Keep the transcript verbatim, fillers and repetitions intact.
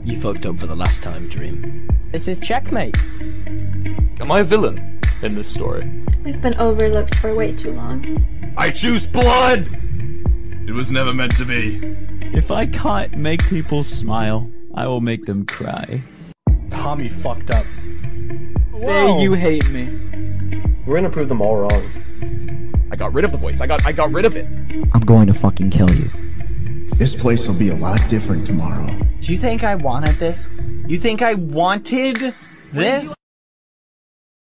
You fucked up for the last time, Dream. This is checkmate. Am I a villain in this story? We've been overlooked for way too long. I choose blood! It was never meant to be. If I can't make people smile, I will make them cry. Tommy fucked up. Whoa. Say you hate me. We're gonna prove them all wrong. I got rid of the voice. I got I got rid of it. I'm going to fucking kill you. This place will be a lot different tomorrow. Do you think I wanted this? You think I wanted this?